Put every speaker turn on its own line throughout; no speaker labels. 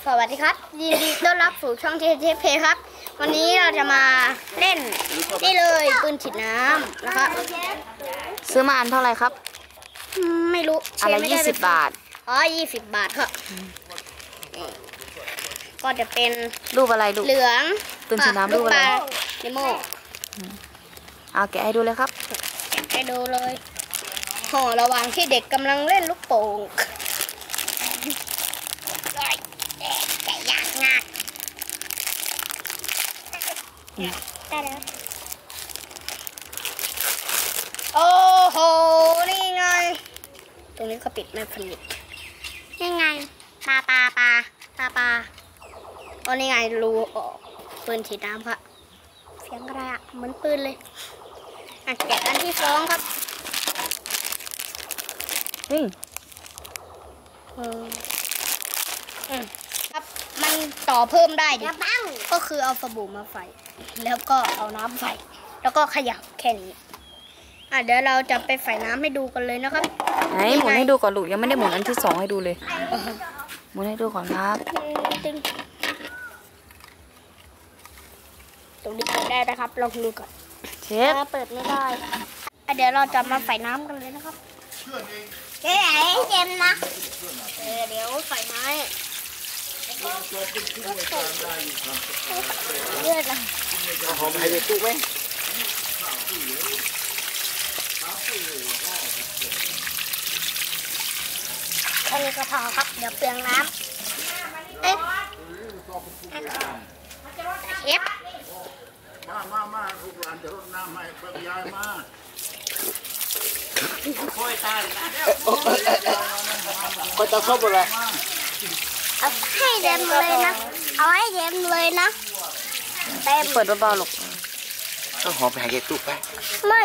สวัสดีครับยินดีต้อนรับสู่ช่องเทเพครับวันนี้เราจะมาเล่นนี่เลยปืนฉีดน้ำนะครับ
ซื้อมาอันเท่าไหร่ครับ
ไม่รู้
อะไร20 บาท
อ๋อ20 บาทครับก็จะเป็น
รูปอะไรลูก
เหลือง
ปืนฉีดน้ำรูปอะไร
นิโม
เอาแกะให้ดูเลยครับ
แกะให้ดูเลยห่อระหว่างที่เด็กกำลังเล่นลูกโป่งแกะยากมากได้แล้วโอ้โหนี่ไงตรงนี้เขาปิดไม่สนิทนี่ไงปลาโอ้นี่ไงรูปืนฉีดน้ำครับเสียงกระอะเหมือนปืนเลยแกะอันที่2ครับ
นี่
ครับมันต่อเพิ่มได้ดิก็คือเอาสบู่มาใส่แล้วก็เอาน้ำใส่แล้วก็ขยับแค่นี้เดี๋ยวเราจะไปใส่น้ำให้ดูกันเลยนะครับ
ไหนหมุนให้ดูก่อนลูกยังไม่ได้หมุนอันที่2ให้ดูเลยหมุนให้ดูก่อนครับ
ตรงนี้เปิดได้นะครับลองดูก่อน
เชฟ
เปิดไม่ได้เดี๋ยวเราจะมาใส่น้ำกันเลยนะครับเจ๊ไอ้เจมนะเดี๋ยวใส่ไม้เลือดนะ
หอมให้เด็กตุ๊กไหม
แค่นี้ก็พอครับเดี๋ยวเปลืองน้ำเชฟ
มาลูกหลานจะรดน้ำให้เปิดยายมาค่อยตายนะค่อยตาเข้าไปเลย
เอาให้เต็มเลยนะเอาให้เต็มเลยนะเต็ม
เปิดเบาๆลูก
ก็หอมไปให้เด็กตุ๊กไป
ไม่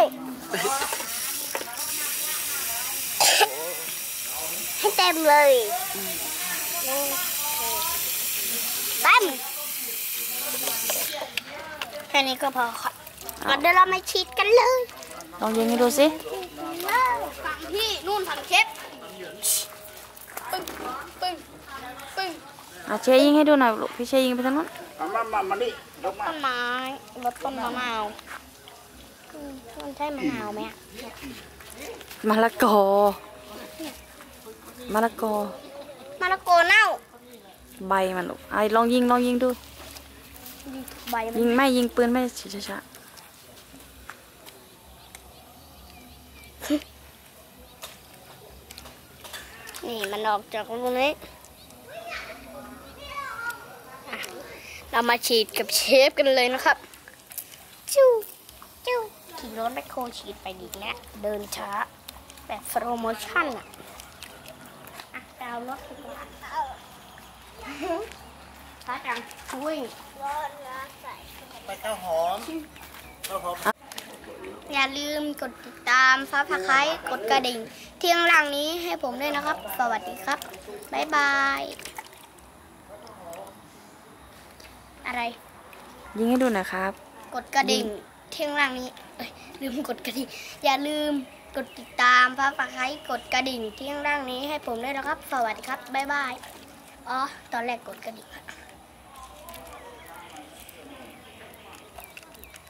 ให้เต็มเลยเต็มแค่นี้ก็พอค่ะเดี๋ยวเรามาฉีดกันเลย
ลองยิงให้ดูสิ
ฝั่งพี่นู่นฝั่งเชฟปึ้ง
เชฟยิงให้ดูหน่อยลูกพี่เชฟยิงไปทางนู้น
มานี่
ต้นไม้รถต้นมะนาวมันใช่มะนาวไหม
มะละกอ
เน่า
ใบมันลูกลองยิงดูยิงปืนไม่ช้า
นี่มันออกจากตรงนี้เรามาฉีดกับเชฟกันเลยนะครับจิ้วขี่รถแมคโครฉีดไปดีแล้วเดินช้าแบบโปรโมชั่นดาวรถไปก่อนช้าจังวิ่ง
ไปข้าวหอม
อย่าลืมกดติดตามซับสไครต์กดกระดิ่งเที่ยงหลังนี้ให้ผมด้วยนะครับสวัสดีครับบ๊ายบายอะไร
ยิงให้ดูหน่อยครับ
กดกระดิ่งเที่ยงหลังนี้ลืมกดกระดิ่งอย่าลืมกดติดตามซับสไครต์กดกระดิ่งเที่ยงหลังนี้ให้ผมด้วยนะครับสวัสดีครับบ๊ายบายตอนแรกกดกระดิ่ง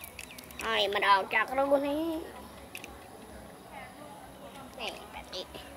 มันออกจากรูนี้นี่แบบนี้